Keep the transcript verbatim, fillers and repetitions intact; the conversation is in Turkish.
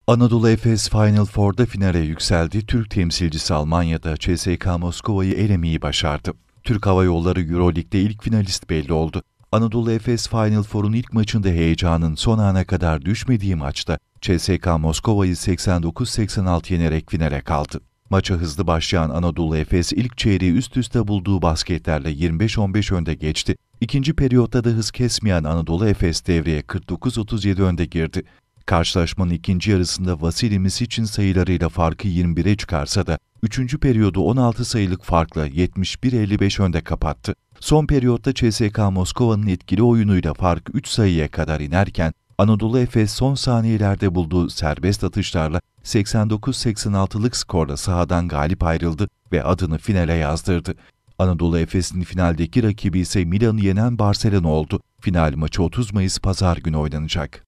Anadolu Efes Final Four'da finale yükseldi. Türk temsilcisi Almanya'da C S K A Moskova'yı elemeyi başardı. Türk Hava Yolları Euroleague'de ilk finalist belli oldu. Anadolu Efes Final Four'un ilk maçında heyecanın son ana kadar düşmediği maçta C S K A Moskova'yı seksen dokuz seksen altı yenerek finale kaldı. Maça hızlı başlayan Anadolu Efes ilk çeyreği üst üste bulduğu basketlerle yirmi beş on beş önde geçti. İkinci periyotta da hız kesmeyen Anadolu Efes devreye kırk dokuz otuz yedi önde girdi. Karşılaşmanın ikinci yarısında Vasilij Misic'in sayılarıyla farkı yirmi bire çıkarsa da üçüncü periyodu on altı sayılık farkla yetmiş bir elli beş önde kapattı. Son periyotta C S K A Moskova'nın etkili oyunuyla fark üç sayıya kadar inerken Anadolu Efes son saniyelerde bulduğu serbest atışlarla seksen dokuz seksen altılık skorla sahadan galip ayrıldı ve adını finale yazdırdı. Anadolu Efes'in finaldeki rakibi ise Milan'ı yenen Barcelona oldu. Final maçı otuz Mayıs Pazar günü oynanacak.